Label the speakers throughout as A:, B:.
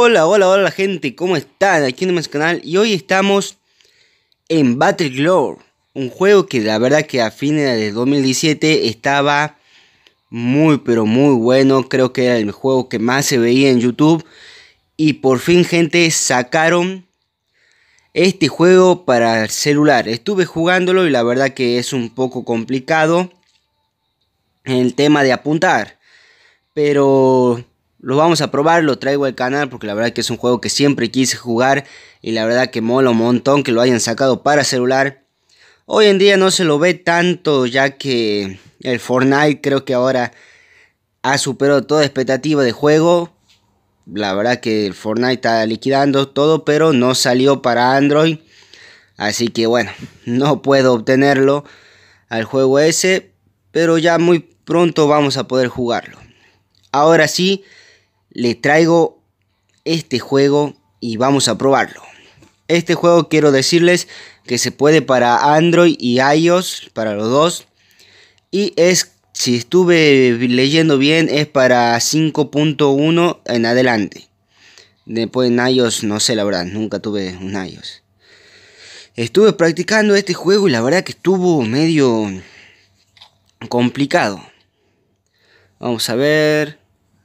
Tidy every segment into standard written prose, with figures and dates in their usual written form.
A: Hola gente, ¿cómo están? Aquí en nuestro canal y hoy estamos en Battleground, un juego que la verdad que a fines de 2017 estaba muy pero muy bueno. Creo que era el juego que más se veía en YouTube y por fin gente sacaron este juego para el celular. Estuve jugándolo y la verdad que es un poco complicado en el tema de apuntar, pero lo vamos a probar, lo traigo al canal porque la verdad que es un juego que siempre quise jugar y la verdad que mola un montón que lo hayan sacado para celular. Hoy en día no se lo ve tanto ya que el Fortnite creo que ahora ha superado toda expectativa de juego. La verdad que el Fortnite está liquidando todo, pero no salió para Android. Así que bueno, no puedo obtenerlo al juego ese, pero ya muy pronto vamos a poder jugarlo. Ahora sí, le traigo este juego y vamos a probarlo. Este juego quiero decirles que se puede para Android y iOS, para los dos. Y es, si estuve leyendo bien, es para 5.1 en adelante. Después en iOS no sé, la verdad, nunca tuve un iOS. Estuve practicando este juego y la verdad que estuvo medio complicado. Vamos a ver.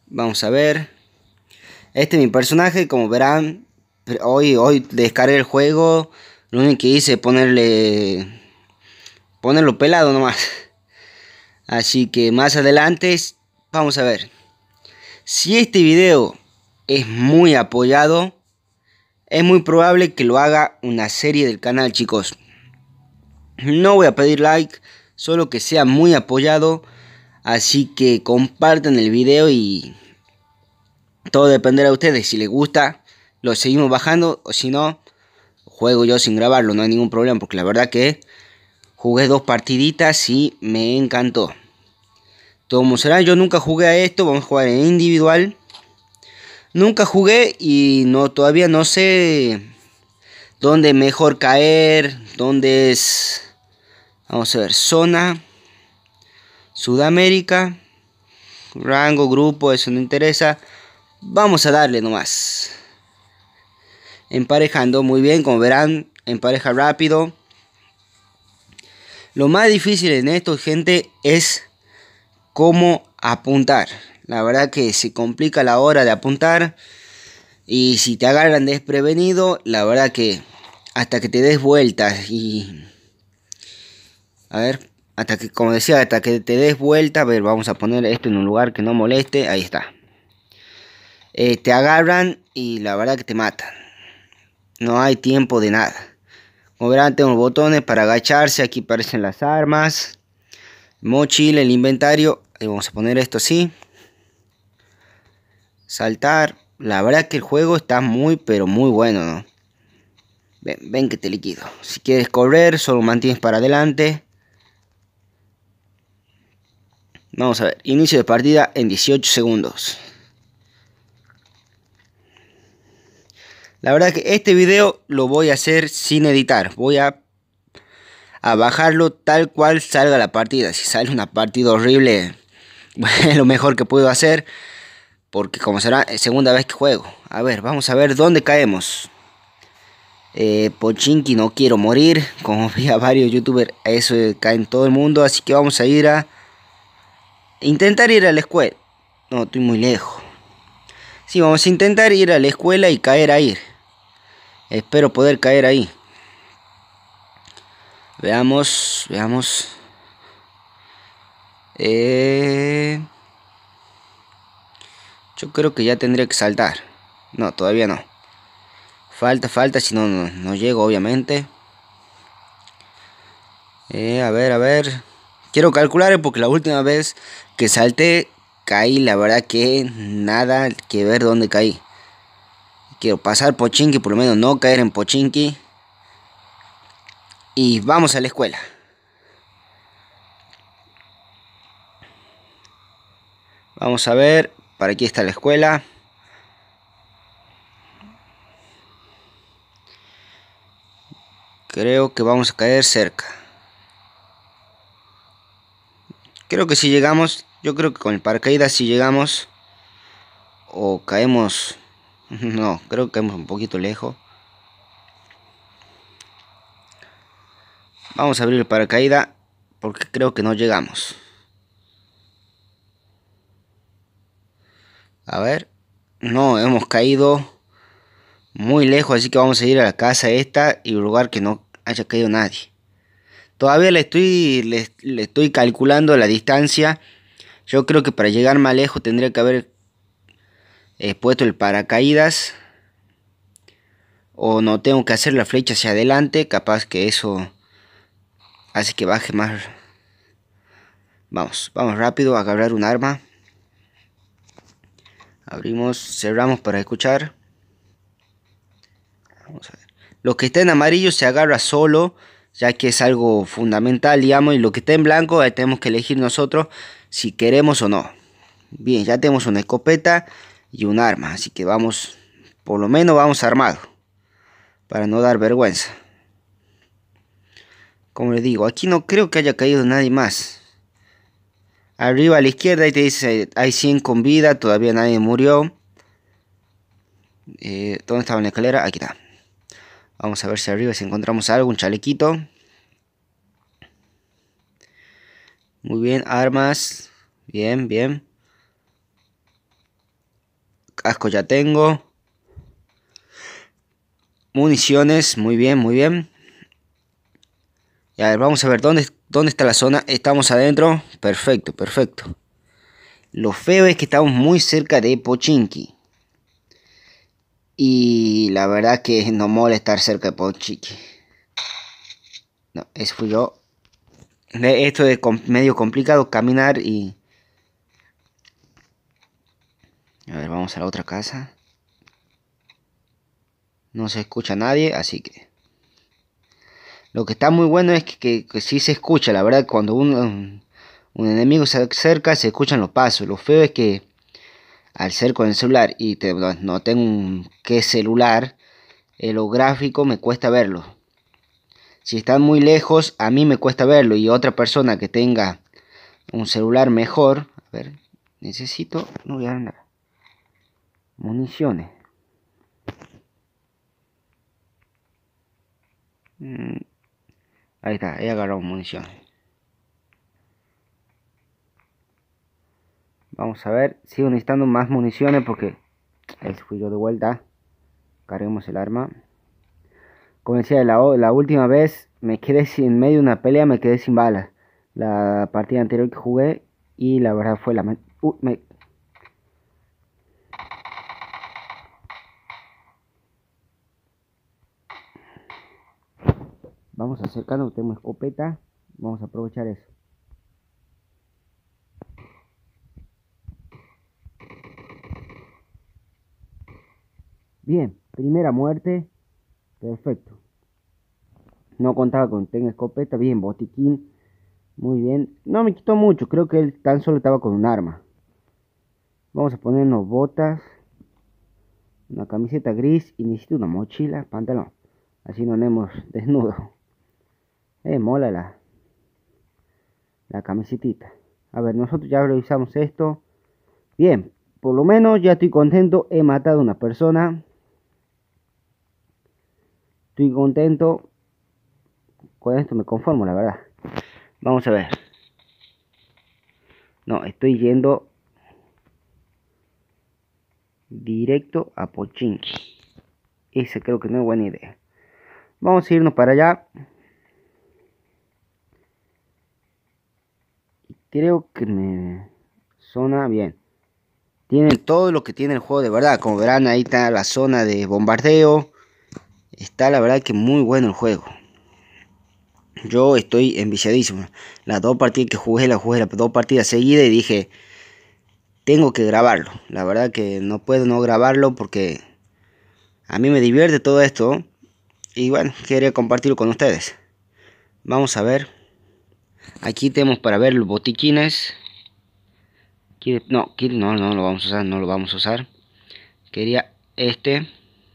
A: Este es mi personaje, como verán. Hoy descargué el juego. Lo único que hice es ponerlo pelado nomás. Así que más adelante vamos a ver. Si este video es muy apoyado, es muy probable que lo haga una serie del canal, chicos. No voy a pedir like, solo que sea muy apoyado. Así que compartan el video y todo dependerá de ustedes. Si les gusta, lo seguimos bajando, o si no, juego yo sin grabarlo, no hay ningún problema, porque la verdad que jugué 2 partiditas y me encantó. Como será, yo nunca jugué a esto, vamos a jugar en individual. Nunca jugué y todavía no sé dónde mejor caer, dónde es. Vamos a ver, zona, Sudamérica, rango, grupo, eso no interesa. Vamos a darle nomás. Emparejando muy bien, como verán, empareja rápido. Lo más difícil en esto, gente, es cómo apuntar. La verdad que se complica la hora de apuntar. Y si te agarran desprevenido, la verdad que hasta que te des vueltas y... A ver, como decía, hasta que te des vuelta. A ver, vamos a poner esto en un lugar que no moleste. Ahí está. Te agarran y la verdad que te matan. No hay tiempo de nada. Como verán, tengo botones para agacharse. Aquí aparecen las armas. Mochila, el inventario. Ahí vamos a poner esto así. Saltar. La verdad que el juego está muy pero muy bueno, ¿no? Ven que te liquido. Si quieres correr, solo mantienes para adelante. Vamos a ver. Inicio de partida en 18 segundos. La verdad que este video lo voy a hacer sin editar. Voy a bajarlo tal cual salga la partida. Si sale una partida horrible, es lo mejor que puedo hacer. Porque como será segunda vez que juego. A ver, vamos a ver dónde caemos. Pochinki, no quiero morir. Como vi a varios youtubers, eso cae en todo el mundo. Así que vamos a ir a intentar ir a la escuela. No, estoy muy lejos. Sí, vamos a intentar ir a la escuela y caer ahí. Espero poder caer ahí. Veamos. Yo creo que ya tendría que saltar. No, todavía no. Falta, si no, no llego, obviamente. A ver. Quiero calcular porque la última vez que salté, caí, la verdad que nada que ver dónde caí. Quiero pasar Pochinki, por lo menos no caer en Pochinki. Y vamos a la escuela. Vamos a ver, para aquí está la escuela. Creo que vamos a caer cerca. Creo que si llegamos, yo creo que con el paracaídas si llegamos. O caemos No, creo que estamos un poquito lejos. Vamos a abrir el paracaídas porque creo que no llegamos. A ver. No, hemos caído muy lejos, así que vamos a ir a la casa esta y un lugar que no haya caído nadie. Todavía le estoy calculando la distancia. Yo creo que para llegar más lejos tendría que haber puesto el paracaídas. O no tengo que hacer la flecha hacia adelante. Capaz que eso hace que baje más. Vamos rápido a agarrar un arma. Abrimos, cerramos para escuchar. Vamos a ver. Lo que está en amarillo se agarra solo, ya que es algo fundamental, digamos. Y lo que está en blanco, ahí tenemos que elegir nosotros si queremos o no. Bien, ya tenemos una escopeta y un arma. Así que vamos, por lo menos vamos armados. Para no dar vergüenza. Como les digo, aquí no creo que haya caído nadie más. Arriba a la izquierda ahí te dice hay 100 con vida, todavía nadie murió. ¿Dónde estaba la escalera? Aquí está. Vamos a ver si arriba si encontramos algo, un chalequito. Muy bien, armas. Bien, bien. Casco ya tengo. Municiones, muy bien, muy bien. Y a ver, vamos a ver dónde está la zona. Estamos adentro. Perfecto, perfecto. Lo feo es que estamos muy cerca de Pochinki. Y la verdad que no mola estar cerca de Pochinki. No, eso fui yo. Esto es medio complicado caminar y... A ver, vamos a la otra casa. No se escucha a nadie, así que... Lo que está muy bueno es que sí se escucha, la verdad, cuando un enemigo se acerca, se escuchan los pasos. Lo feo es que al ser con el celular y no tengo un qué celular, lo gráfico me cuesta verlo. Si están muy lejos, a mí me cuesta verlo. Y otra persona que tenga un celular mejor. A ver, necesito... No voy a nada. Municiones. Ahí está, he agarrado municiones. Vamos a ver, sigo necesitando más municiones porque... Ahí fui yo de vuelta. Carguemos el arma. Como decía, la última vez me quedé sin medio de una pelea, me quedé sin balas. La partida anterior que jugué y la verdad fue la... Vamos acercando, tenemos escopeta. Vamos a aprovechar eso. Bien, primera muerte. Perfecto. No contaba con tener escopeta. Bien, botiquín. Muy bien. No me quitó mucho. Creo que él tan solo estaba con un arma. Vamos a ponernos botas. Una camiseta gris. Y necesito una mochila. Pantalón. Así no andemos desnudo. Mola la camisetita. A ver, nosotros ya revisamos esto. Bien, por lo menos ya estoy contento. He matado a una persona. Estoy contento. Con esto me conformo, la verdad. Vamos a ver. No, estoy yendo directo a Pochinki. Esa creo que no es buena idea. Vamos a irnos para allá. Creo que me suena bien. Tienen todo lo que tiene el juego de verdad. Como verán, ahí está la zona de bombardeo. Está la verdad que muy bueno el juego. Yo estoy enviciadísimo. Las dos partidas que jugué, las jugué las dos partidas seguidas y dije, tengo que grabarlo. La verdad que no puedo no grabarlo porque a mí me divierte todo esto. Y bueno, quería compartirlo con ustedes. Vamos a ver. Aquí tenemos para ver los botiquines. No, no lo vamos a usar, no lo vamos a usar. Quería este.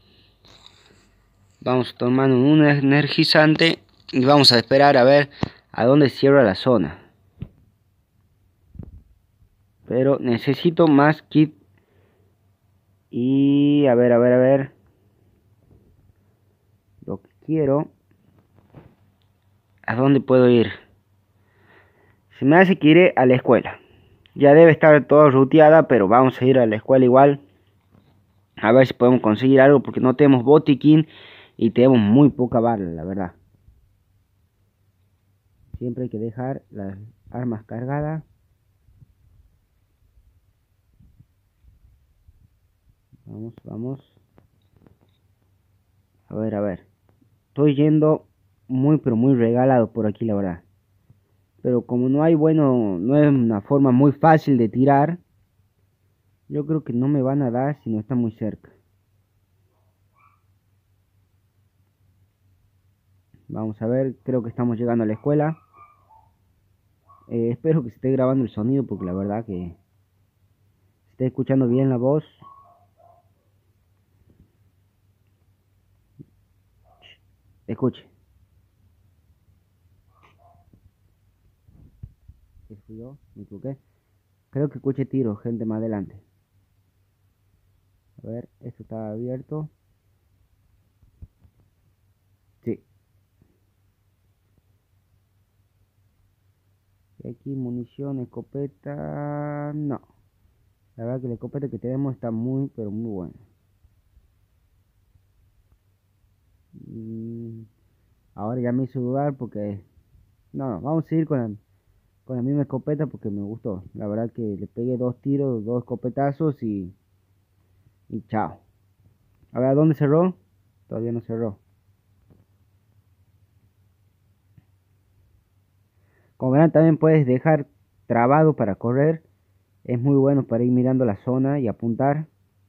A: Vamos tomando un energizante y vamos a esperar a ver a dónde cierra la zona. Pero necesito más kit Y a ver, a ver, a ver. Lo que quiero. ¿A dónde puedo ir? Se me hace que iré a la escuela. Ya debe estar todo ruteada, pero vamos a ir a la escuela igual. A ver si podemos conseguir algo porque no tenemos botiquín y tenemos muy poca bala, la verdad. Siempre hay que dejar las armas cargadas. Vamos, vamos. A ver, a ver. Estoy yendo muy, pero muy regalado por aquí, la verdad. Pero como no hay, bueno, no es una forma muy fácil de tirar. Yo creo que no me van a dar si no está muy cerca. Vamos a ver, creo que estamos llegando a la escuela. Espero que se esté grabando el sonido porque la verdad que se esté escuchando bien la voz. Escuche. ¿Qué fui yo? Me equivoqué. Creo que escuché tiros, gente más adelante. A ver, esto está abierto. Sí. Y aquí munición, escopeta. No. La verdad que la escopeta que tenemos está muy, pero muy buena. Mm, ahora ya me hizo dudar porque... No, vamos a seguir con la misma escopeta porque me gustó. La verdad que le pegué dos tiros, dos escopetazos y chao. A ver, ¿dónde cerró? Todavía no cerró. Como verán, también puedes dejar trabado para correr. Es muy bueno para ir mirando la zona y apuntar.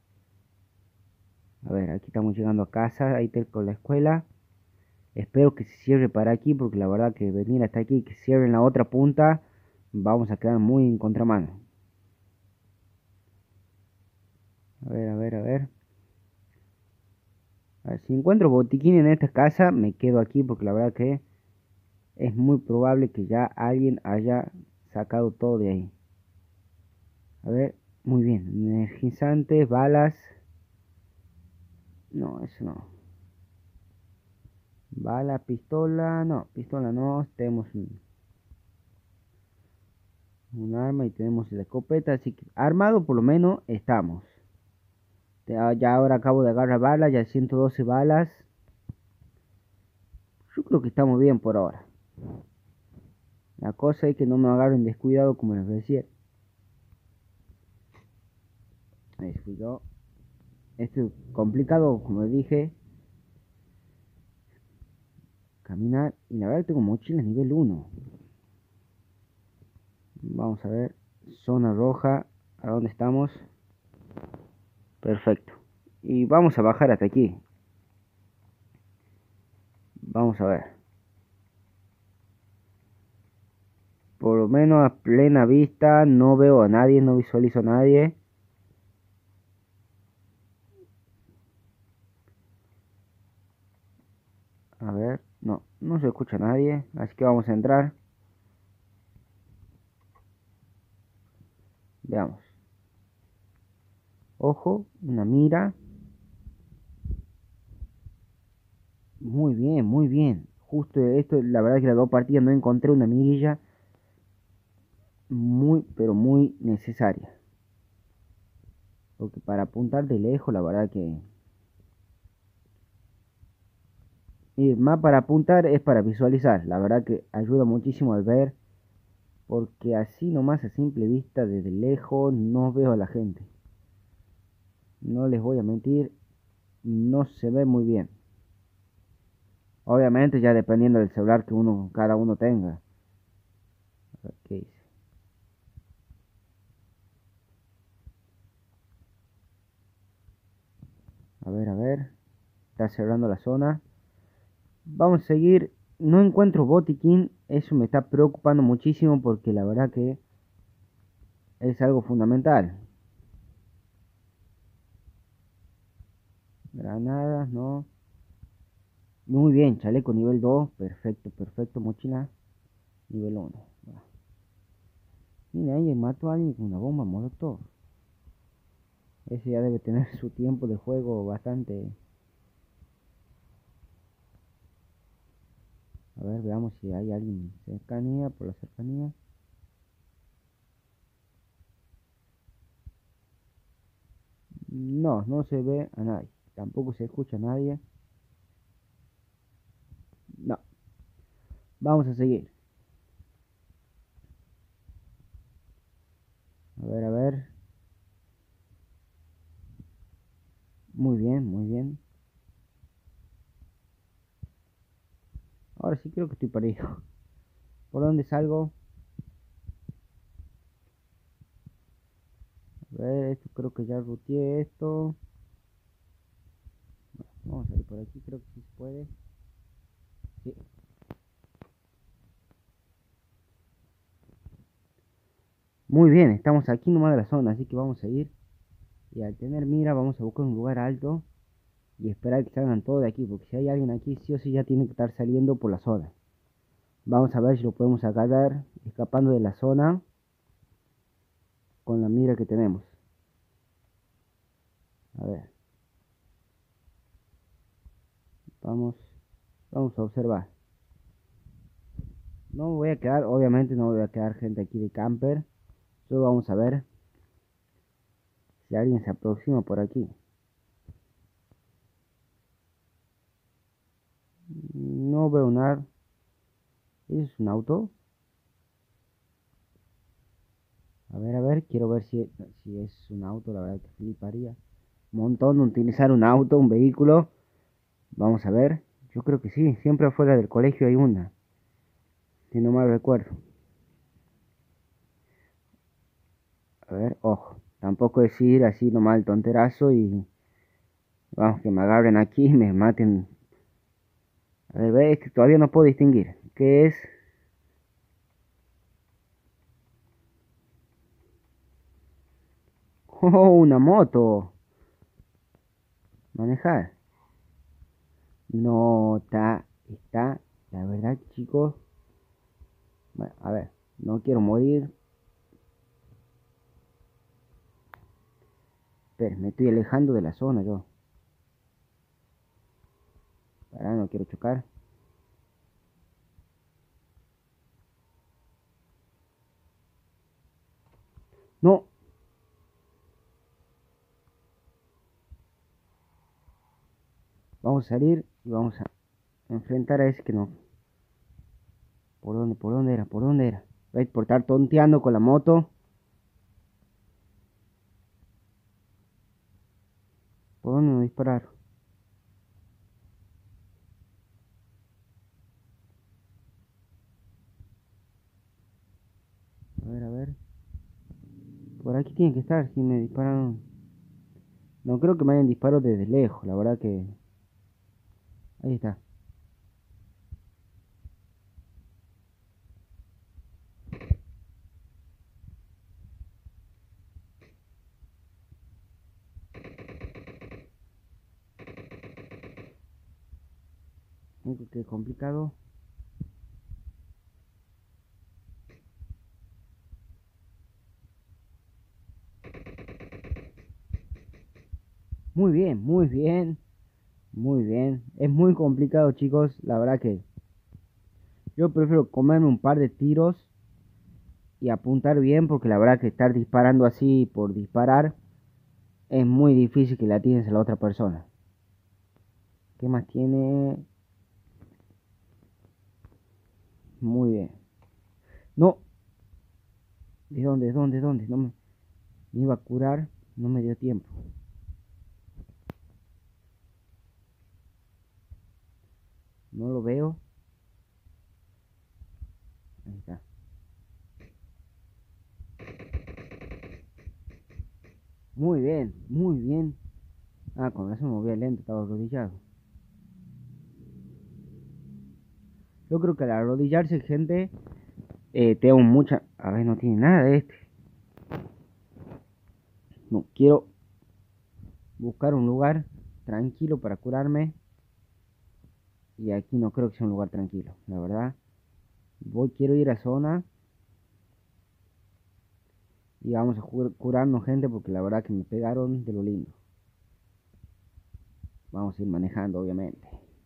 A: A ver, aquí estamos llegando a casa. Ahí tengo la escuela. Espero que se cierre para aquí porque la verdad que venir hasta aquí y que cierre en la otra punta, vamos a quedar muy en contramano. A ver, a ver, a ver. A ver, si encuentro botiquín en esta casa, me quedo aquí porque la verdad que es muy probable que ya alguien haya sacado todo de ahí. A ver, muy bien. Energizantes, balas. No, eso no. Bala, pistola. No, pistola no. Tenemos un arma y tenemos la escopeta. Así que armado por lo menos estamos. Ya ahora acabo de agarrar balas. Ya 112 balas. Yo creo que estamos bien por ahora. La cosa es que no me agarren descuidado como les decía. Ahí fui yo. Esto es complicado, como les dije. Caminar. Y la verdad que tengo mochilas nivel 1. Vamos a ver. Zona roja. ¿A dónde estamos? Perfecto. Y vamos a bajar hasta aquí. Vamos a ver. Por lo menos a plena vista no veo a nadie, no visualizo a nadie. A ver, no, no se escucha a nadie. Así que vamos a entrar. Veamos. Ojo, una mira. Muy bien, muy bien. Justo esto, la verdad que las dos partidas no encontré una mirilla muy, pero muy necesaria. Porque para apuntar de lejos, la verdad que... Y más para apuntar es para visualizar. La verdad que ayuda muchísimo al ver. Porque así nomás a simple vista, desde lejos, no veo a la gente. No les voy a mentir, no se ve muy bien. Obviamente ya dependiendo del celular que cada uno tenga. A ver, ¿qué hice? A ver, a ver. Está cerrando la zona. Vamos a seguir. No encuentro botiquín. Eso me está preocupando muchísimo porque la verdad que es algo fundamental. Granadas, no. Muy bien, chaleco nivel 2. Perfecto, perfecto. Mochila nivel 1. Mira, ahí mató a alguien con una bomba molotov. Ese ya debe tener su tiempo de juego bastante. A ver, veamos si hay alguien en cercanía, por la cercanía. No, no se ve a nadie. Tampoco se escucha a nadie. No, vamos a seguir. A ver, a ver. Muy bien, muy bien. Ahora sí creo que estoy perdido. ¿Por dónde salgo? A ver, esto creo que ya ruteé esto. Vamos a ir por aquí, creo que sí se puede. Sí. Muy bien, estamos aquí nomás de la zona, así que vamos a ir. Y al tener mira, vamos a buscar un lugar alto y esperar que salgan todos de aquí, porque si hay alguien aquí, sí o sí ya tiene que estar saliendo por la zona. Vamos a ver si lo podemos agarrar escapando de la zona con la mira que tenemos. A ver, vamos, vamos a observar. No me voy a quedar, obviamente no voy a quedar gente aquí de camper. Solo vamos a ver si alguien se aproxima por aquí. No veo nada. ¿Eso es un auto? A ver, quiero ver si es un auto, la verdad que fliparía. Un montón de utilizar un auto, un vehículo. Vamos a ver. Yo creo que sí, siempre afuera del colegio hay una, si no mal recuerdo. A ver, ojo. Tampoco es ir así nomás al tonterazo y vamos que me agarren aquí y me maten. A ver, ve, es que todavía no puedo distinguir. ¿Qué es? Oh, una moto. Manejar. No, está, la verdad, chicos. Bueno, a ver, no quiero morir. Pero me estoy alejando de la zona yo. Para, no quiero chocar. No. Vamos a salir y vamos a enfrentar a ese que no. ¿Por dónde? ¿Por dónde era? ¿Por dónde era? ¿Veis? Por estar tonteando con la moto. ¿Por dónde nos dispararon? A ver, a ver. Por aquí tiene que estar. Si me dispararon. No creo que me hayan disparado desde lejos. La verdad que. Ahí está. Qué complicado. Muy bien, muy bien. Muy bien. Es muy complicado, chicos. La verdad que yo prefiero comerme un par de tiros y apuntar bien, porque la verdad que estar disparando así por disparar es muy difícil que la tienes a la otra persona. ¿Qué más tiene? Muy bien. No. ¿De dónde? ¿De dónde? ¿De dónde? No me iba a curar. No me dio tiempo. No lo veo. Ahí está. Muy bien, muy bien. Ah, con razón me movía lento, estaba arrodillado. Yo creo que al arrodillarse, gente, tengo mucha. A ver, no tiene nada de este. No, quiero buscar un lugar tranquilo para curarme. Y aquí no creo que sea un lugar tranquilo, la verdad. Quiero ir a zona. Y vamos a curarnos, gente, porque la verdad que me pegaron de lo lindo. Vamos a ir manejando, obviamente.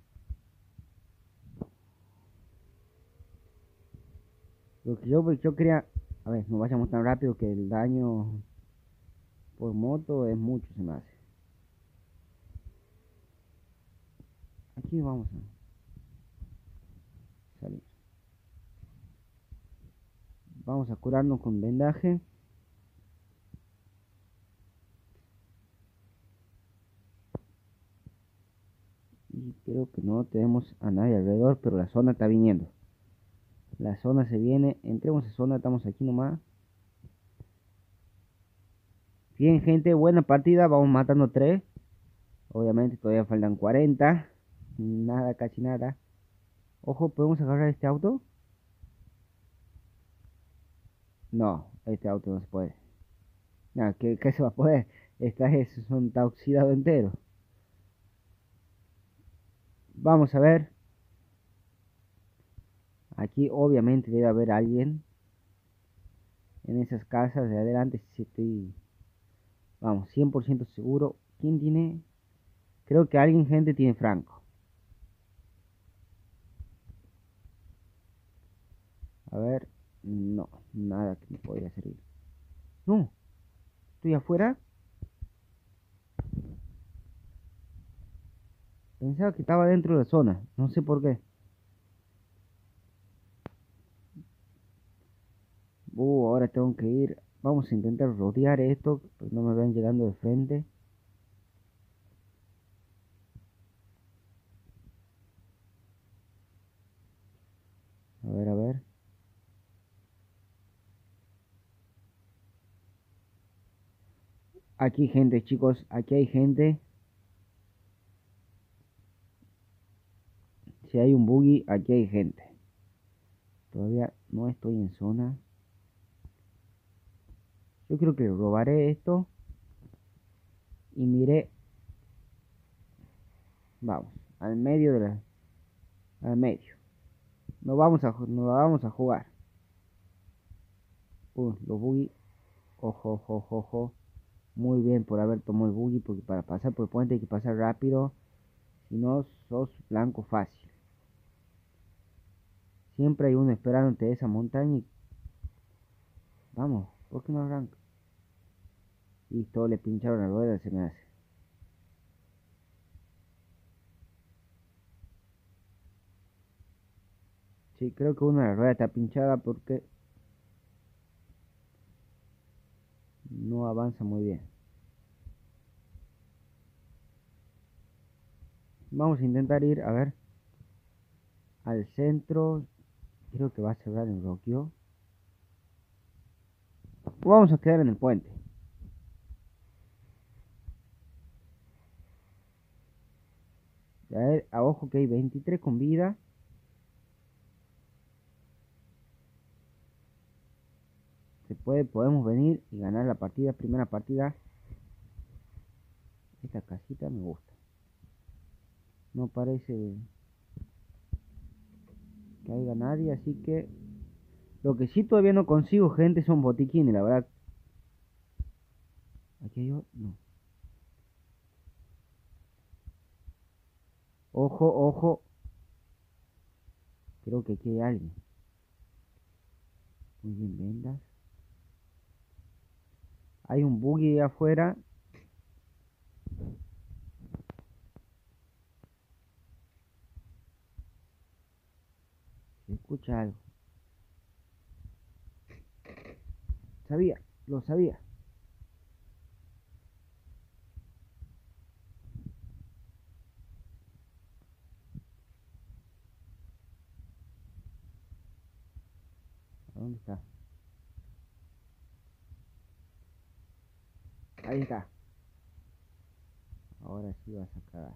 A: Lo que yo quería... A ver, no vayamos tan rápido que el daño por moto es mucho, se me hace. Aquí vamos a salir. Vamos a curarnos con vendaje. Y creo que no tenemos a nadie alrededor, pero la zona está viniendo. La zona se viene. Entremos a zona, estamos aquí nomás. Bien, gente, buena partida. Vamos matando 3. Obviamente todavía faltan 40. Nada, casi nada. Ojo, ¿podemos agarrar este auto? No, este auto no se puede. Nada, ¿qué se va a poder? Está oxidado entero. Vamos a ver. Aquí obviamente debe haber alguien en esas casas de adelante. Si estoy, vamos, 100% seguro. ¿Quién tiene? Creo que alguien, gente, tiene Franco. A ver, no, nada que me podría servir. No, estoy afuera. Pensaba que estaba dentro de la zona, no sé por qué. Ahora tengo que ir. Vamos a intentar rodear esto, pues no me ven llegando de frente. A ver, a ver. Aquí hay gente, chicos, aquí hay gente. Si hay un buggy, aquí hay gente. Todavía no estoy en zona. Yo creo que robaré esto. Y miré. Vamos, al medio de la... Al medio. No vamos a jugar. Los buggy. Ojo, ojo, ojo, ojo. Muy bien por haber tomado el buggy. Porque para pasar por el puente hay que pasar rápido. Si no, sos blanco fácil. Siempre hay uno esperándote esa montaña. Vamos, ¿por qué no arranca? Y todo le pincharon la rueda, se me hace. Sí, creo que una de las ruedas está pinchada porque no avanza muy bien. Vamos a intentar ir, a ver, al centro. Creo que va a cerrar en Rocío. Vamos a quedar en el puente. A ver, a ojo que hay 23 con vida. Podemos venir y ganar la partida, primera partida. Esta casita me gusta. No parece que haya nadie, así que... Lo que sí todavía no consigo, gente, son botiquines, la verdad. ¿Aquí hay otro? No. Ojo, ojo. Creo que aquí hay alguien. Muy bien, vendas. Hay un buggy afuera. Se escucha algo. Sabía, lo sabía. ¿A dónde está? Ahí está. Ahora sí vas a cagar.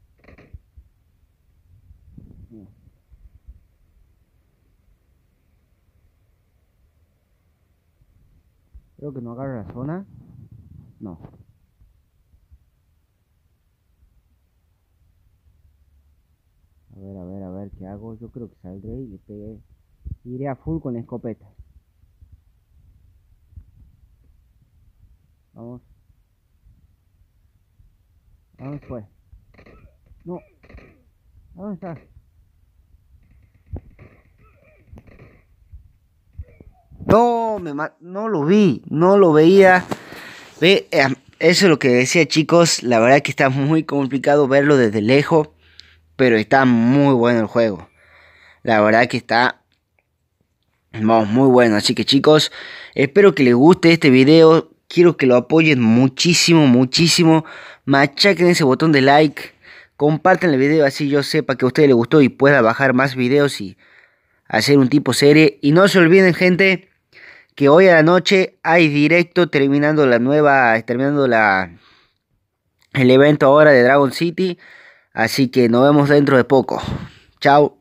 A: Mira. Creo que no agarra la zona. No. A ver, a ver, a ver qué hago. Yo creo que saldré y le pegué. Iré a full con la escopeta. Vamos. ¿A dónde fue? No. ¿A dónde está? No, no lo vi, no lo veía. Ve, eso es lo que decía, chicos. La verdad que está muy complicado verlo desde lejos, pero está muy bueno el juego. La verdad que está, vamos, muy bueno. Así que, chicos, espero que les guste este video. Quiero que lo apoyen muchísimo, muchísimo. Machaquen ese botón de like. Compartan el video así yo sepa que a ustedes les gustó y pueda bajar más videos y hacer un tipo serie. Y no se olviden, gente, que hoy a la noche hay directo terminando el evento ahora de Dragon City. Así que nos vemos dentro de poco. Chao.